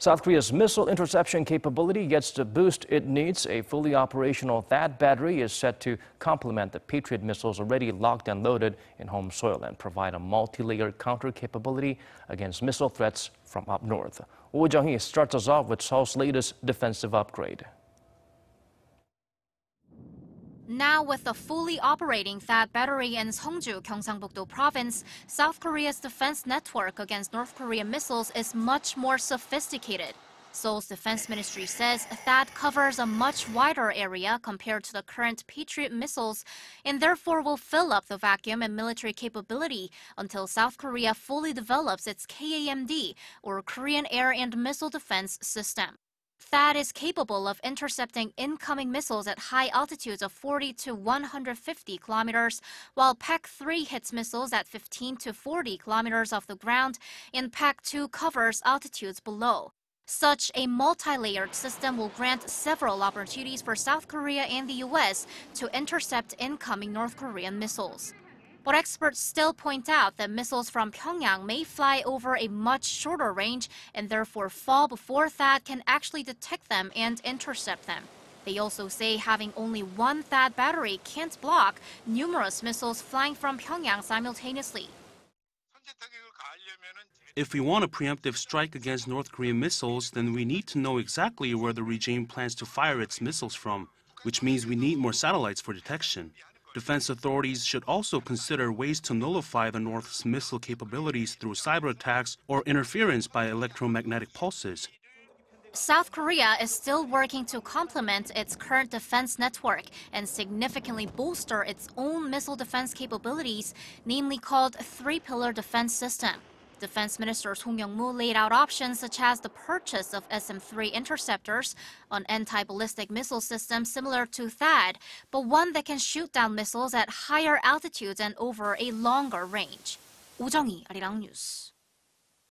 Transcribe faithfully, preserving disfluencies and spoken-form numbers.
South Korea's missile interception capability gets the boost it needs. A fully operational THAAD battery is set to complement the Patriot missiles already locked and loaded in home soil and provide a multi-layered counter capability against missile threats from up north. Jung-hee starts us off with Seoul's latest defensive upgrade. Now with a fully operating THAAD battery in Seongju, Gyeongsangbuk-do Province, South Korea's defense network against North Korean missiles is much more sophisticated. Seoul's defense ministry says THAAD covers a much wider area compared to the current Patriot missiles and therefore will fill up the vacuum in military capability until South Korea fully develops its K A M D, or Korean Air and Missile Defense System. THAAD is capable of intercepting incoming missiles at high altitudes of forty to one hundred fifty kilometers, while P A C three hits missiles at fifteen to forty kilometers off the ground, and P A C two covers altitudes below. Such a multi-layered system will grant several opportunities for South Korea and the U S to intercept incoming North Korean missiles. But experts still point out that missiles from Pyongyang may fly over a much shorter range and therefore fall before THAAD can actually detect them and intercept them. They also say having only one THAAD battery can't block numerous missiles flying from Pyongyang simultaneously. If we want a preemptive strike against North Korean missiles, then we need to know exactly where the regime plans to fire its missiles from, which means we need more satellites for detection. Defense authorities should also consider ways to nullify the North's missile capabilities through cyber attacks or interference by electromagnetic pulses. South Korea is still working to complement its current defense network and significantly bolster its own missile defense capabilities, namely called Three-Pillar Defense System. Defense Minister Song Myung-moo laid out options such as the purchase of S M three interceptors, an anti-ballistic missile system similar to THAAD, but one that can shoot down missiles at higher altitudes and over a longer range. Jung-hee, Arirang News.